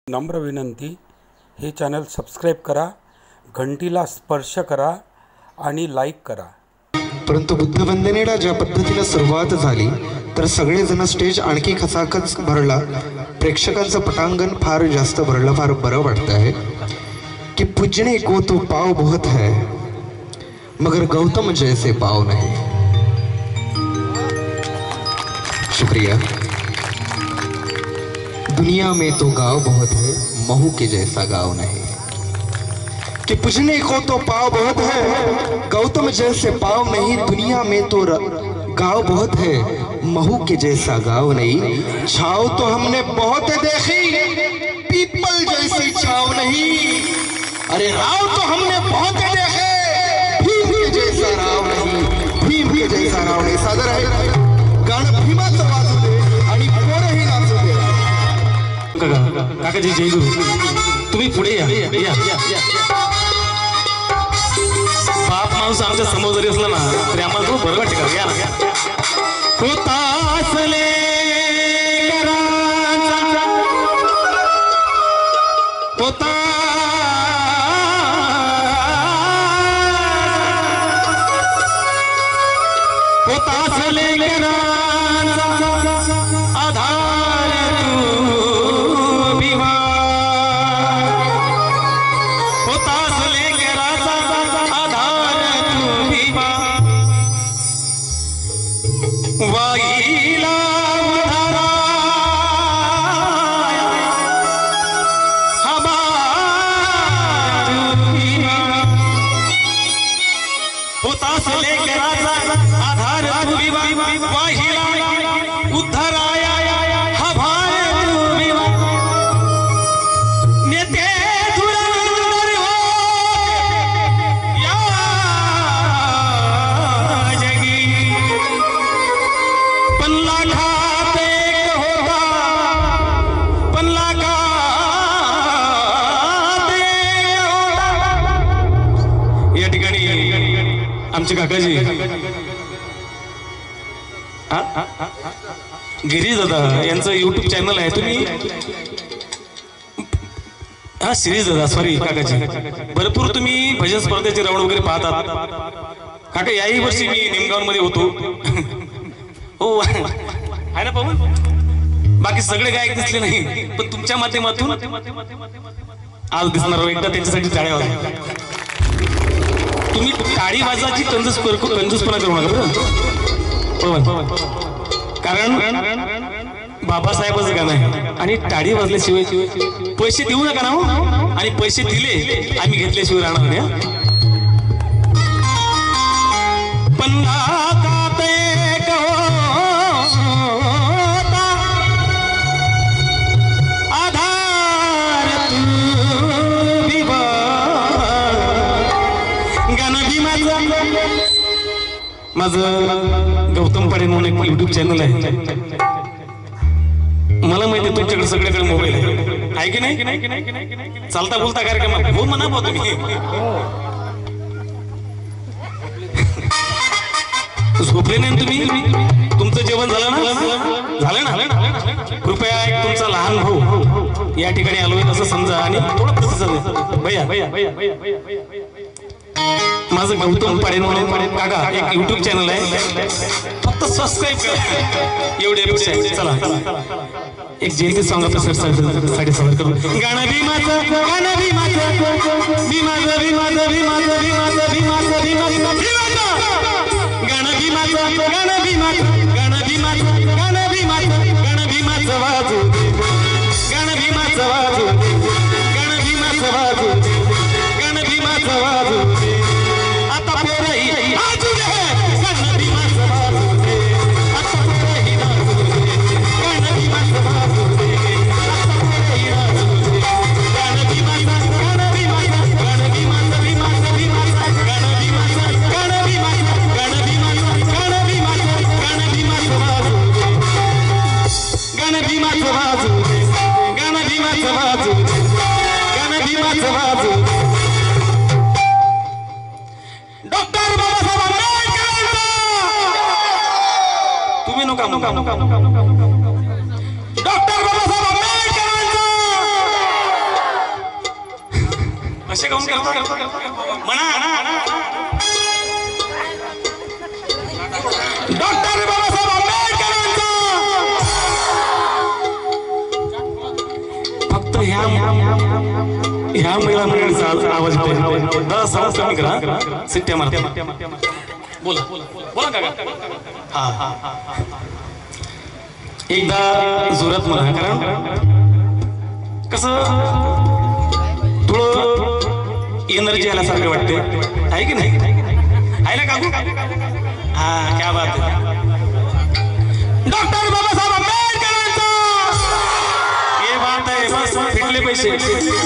नम्र विनंती, हे चॅनल सबस्क्राइब करा, घंटीला स्पर्श करा आणि लाईक करा। परंतु बुद्धवंदनेला ज्या पद्धतीने सुरुवात झाली तर सगळेजण स्टेज आणखी खचाखच भरला, प्रेक्षकांचं पटांगण फार जास्त भरलं, फार बरं वाटतं आहे कि पूजने को तो पाव बहुत है मगर गौतम जैसे पाव नहीं। शुक्रिया। दुनिया में तो गाँव बहुत है, महू के जैसा गाँव नहीं। कि पूजने को तो पाव बहुत है, गौतम जैसे पाव नहीं। दुनिया में तो गाँव बहुत है, महू के जैसा गाँव नहीं। छाव तो हमने बहुत देखी, पीपल जैसी छाव नहीं। अरे राव तो हमने बहुत देखे, भीम के जैसा राव नहीं, भीम के जैसा राव नहीं। सादर आहे गाणं भीमाचं वाजू दे आणि पोरही नाचू दे। काकाजी जय गुरु, तुम्ही पुढे या। बाप माणूस आमच्या समोर जरी असला ना तरी आम्हाला तो बरं वाटतं का? या ना। होता असले होता होता असले आधार तू विवा, होता असले आधार तू विवा। वाईला मधारा हवा तू विवा, होता असले आधार तू विवा। वाहिला उद्धराया हभार तू विवा। नेते धुरंधर हो या जगी, पण लाखात एक होता, पण लाखात एक होता। या ठिकाणी आमचे काकाजी गिरीश दादा यांचं YouTube चॅनल आहे, तुम्ही शिरीष दादा सॉरी काकाजी, भरपूर तुम्ही भजन स्पर्धेचे राऊंड वगैरे पाहतात। काका याही वर्षी मी निमगावमध्ये होतो। हो आहे ना पवन, बाकी सगळे गायक दिसले नाही पण तुमच्या माध्यमातून आज दिसणार एकदा, त्यांच्यासाठी टाळ्या वाजवा। तुम्ही टाळी वाजवायची कंजूसपणा करू नका बरं पवन, कारण बाबासाहेबाचं गाणं आहे आणि टाळी वाजल्याशिवाय पैसे देऊ नका ना हो, आणि पैसे दिले आम्ही घेतल्याशिवाय राहणार नाही। पण आधार तू विवा, गाणं भीमाचं। माझं गौतम पाडे म्हणून एक YouTube चॅनल आहे, मला माहिती आहे तुमच्याकडे सगळ्याकडे मोबाईल आहे की नाही? चालता बोलता कार्यक्रम हो म्हणा बघ तुम्ही। झोपले नाही तुम्ही? तुमचं जेवण झालं ना? झालं ना? कृपया एक तुमचा लहान भाऊ या ठिकाणी आलोय असं समजा आणि थोडं प्रतिसाद भैया। माझं गौतम पाडे म्हणून काका एक YouTube चॅनल आहे, फक्त सबस्क्राईब करा एवढी अपेक्षा आहे। चला एक जयंती सॉन्ग आपल्या साठी सादर करू। गाणं भीमाचं, गाणं भीमाचं, भीमाचं भीमाचं भीमाचं भीमाचं भीमाचं भीमाचं भीमाचं, गाणं भीमाचं, गाणं भीमाचं, गाणं भीमाचं, गाणं भीमाचं, गाणं भीमाचं वाजू, गाणं भीमाचं वाजू, गाणं भीमाचं वाजू, गाणं भीमाचं वाजू। आता पोरही नाचू दे, गाणं भीमाचं वाजू दे, आता पोरही नाचू दे, गाणं भीमाचं वाजू दे, आता पोरही नाचू दे, गाणं भीमाचं, गाणं भीमाचं, गाणं भीमाचं, भीमाचं भीमाचं, गाणं भीमाचं, गाणं भीमाचं, गाणं भीमाचं, गाणं भीमाचं, गाणं भीमाचं वाजू दे, गाणं भीमाचं वाजू दे, गाणं भीमाचं वाजू दे, गाणं भीमाचं वाजू दे। डॉक्टर बाबासाहेब आंबेडकर तुम्ही नका, डॉक्टर बाबासाहेब आंबेडकर कसे गाऊन करता म्हणा डॉक्टर बाबासाहेब आंबेडकरांचा फक्त ह्या महिला मंडळीचा आवाज येतोय दादा सावध कमी करा सिट्ट्या मारते बोला बोला काका हा एकदा जोरात म्हणा कारण कसं थोडं एनर्जी आल्यासारखं वाटते आहे की नाही आहे ना काकू हा क्या बात है डॉक्टर बाबासाहेब आंबेडकरांचा ये बात आहे बस फिटले पैसे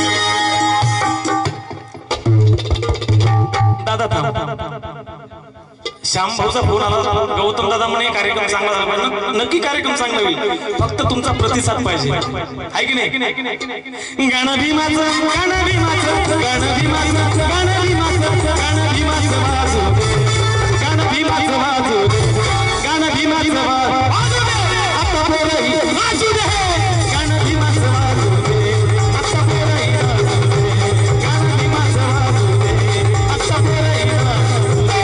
दादा श्याम भाऊचा फोन आला गौतम दादा म्हणे कार्यक्रम चांगला झाला पाहिजे नक्की कार्यक्रम चांगला होईल फक्त तुमचा प्रतिसाद पाहिजे आहे की नाही गाणं भीमाचं गाणं भीमाचं गाणं भीमाचं गाणं भीमाचं गाणं भीमाचं वाजू गाणं भीमाचं वाजू गाणं भीमाचं वाजू आता पोरही वाजू दे गाणं भीमाचं वाजू दे आता पोरही वाजू दे गाणं भीमाचं वाजू दे आता पोरही वाजू दे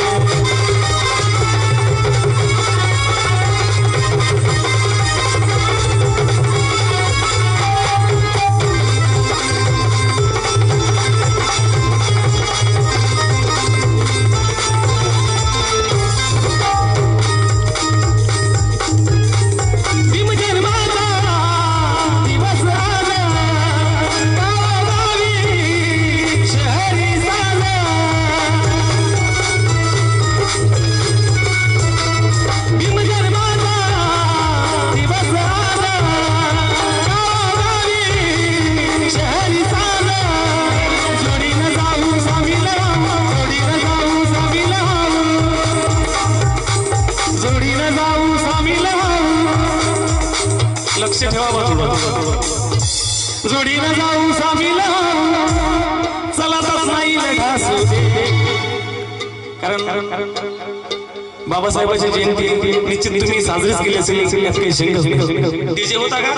जोडीनं जाऊ सामीला चला तसमाईल घासू दे कारण बाबासाहेबांची जयंती निश्चित तुम्ही साजरीच केली असेल यात काही शंका डीजे होता का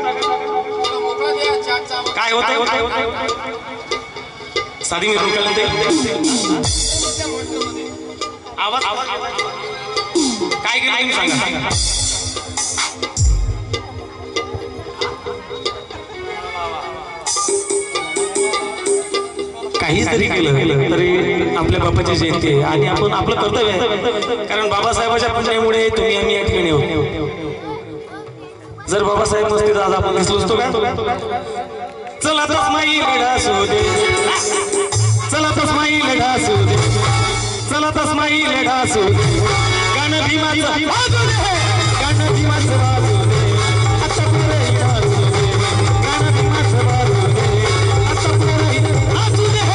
काय होता साधी मी रोकायला ते आवाज काय केलं तुम्ही सांगा काही जरी केलं तरी आपल्या बाबाची जयंती आहे आणि आपण आपलं कर्तव्य आहे कारण बाबासाहेबांच्या पुण्यामुळे तुम्ही आम्ही या ठिकाणी आहोत जर बाबासाहेब नसते तर आज आपण दिसलो असतो का चला तस्माईल घासू दे चला तस्माईल घासू दे चला तस्माईल घासू दे गाणं भीमाचं वाजू दे गाणं भीमाचं वाजू दे आता पुढे वाजू दे गाणं भीमाचं वाजू दे आता पुढे वाजू दे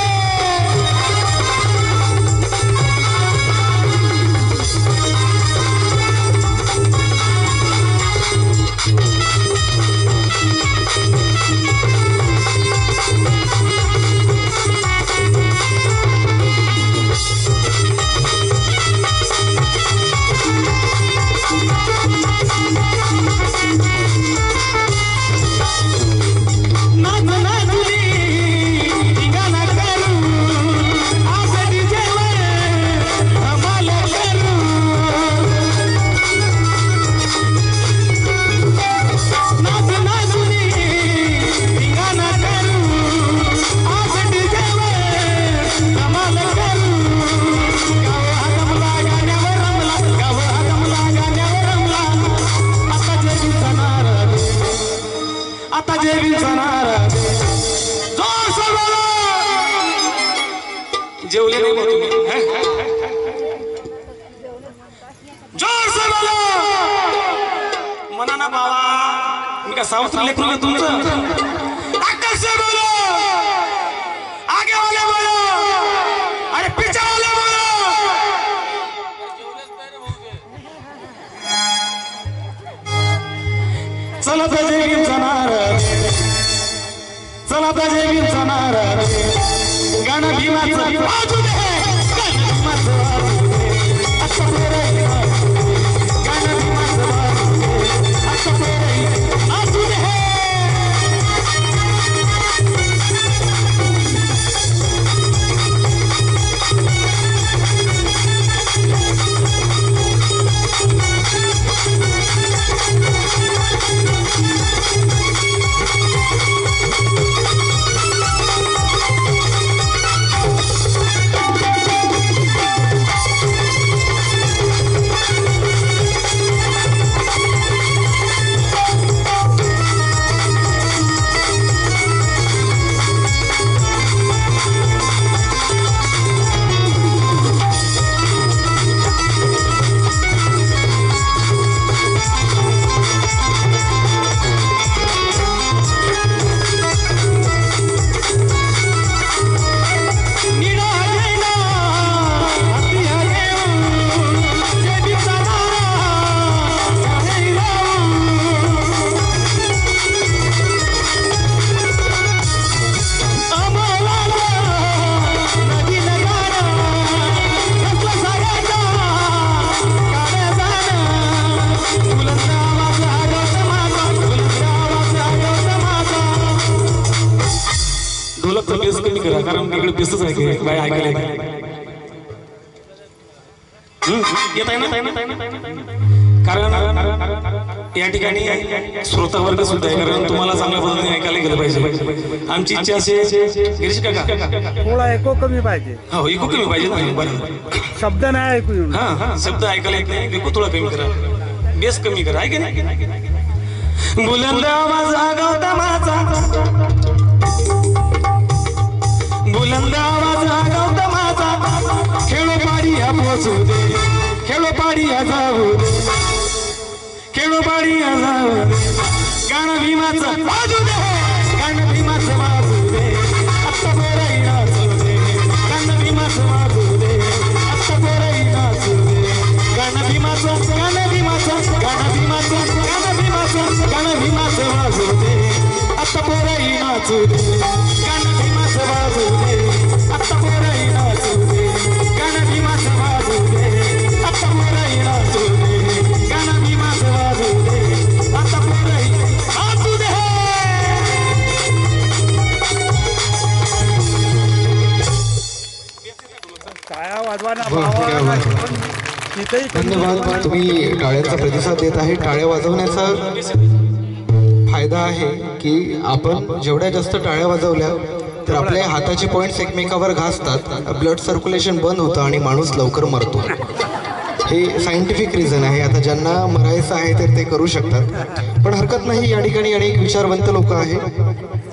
जेवले नाही तुम्ही जोर से बोलो मना ना बाबा मी का सावत्र लेकरू का तुमचं अक्कल से बोलो आगे वाले बोलो अरे पीछे वाले बोलो चला तर जेवीन जाणार चला तर जेवीन जाणार गाणं भीमाचं वाजू दे गाणं भीमाचं वाजू दे आता पोरही वाजू दे गाणं भीमाचं वाजू दे आता पोरही वाजू दे करा, कारण इकडे बेसच आहे की बाय ऐकायला येत आहे ना, कारण या ठिकाणी श्रोता वर्ग सुद्धा आहे, कारण तुम्हाला चांगल्या पद्धतीने ऐकायला गेलं पाहिजे. आमची इच्छा अशी आहे गिरीश काका थोडा एको कमी पाहिजे. हो इको कमी पाहिजे ना, शब्द नाही ऐकू येऊन. हा शब्द ऐकायला येत नाही, इको थोडा कमी करा, बेस कमी करा, आहे की नाही. बुलंद आवाज गौतमाचा, बुलंद आवाज गौतमाचा, खेळोपाडी हा पोचू दे, खेळोपाडी हा जाऊ दे, खेळोपाडी हा जाऊ दे, गाणं भीमाचं वाजू दे, गाणं भीमाचं वाजू दे, आत्ता पोराई नाचू दे, गाणं भीमाचं वाजू दे, आत्ता पोराई नाचू दे, गाणं भीमाचं, गाणं भीमाचं, गाणं भीमाचं, गाणं भीमाचं, गाणं भीमाचं वाजू दे, आत्ता पोराई नाचू दे, गाणं भीमाचं वाजू दे, आत्ता पोराई नाचू दे, गाणं भीमाचं वाजू दे, आत्ता पोराई नाचू दे, गाणं भीमाचं वाजू दे, आत्ता पोराई नाचू दे. टाळ्या वाजवाना क्या बात है. पण तिथेही कमी धन्यवाद. तुम्ही टाळ्यांचा प्रतिसाद देत आहे. टाळ्या वाजवण्याचा फायदा आहे की आपण जेवढ्या जास्त टाळ्या वाजवल्या तर आपल्या हाताचे पॉइंट्स एकमेकावर घासतात, ब्लड सर्क्युलेशन बंद होतं आणि माणूस लवकर मरतो. हे सायंटिफिक रिझन आहे. आता ज्यांना मरायचं आहे तर ते करू शकतात, पण हरकत नाही. या ठिकाणी अनेक विचारवंत लोक आहेत.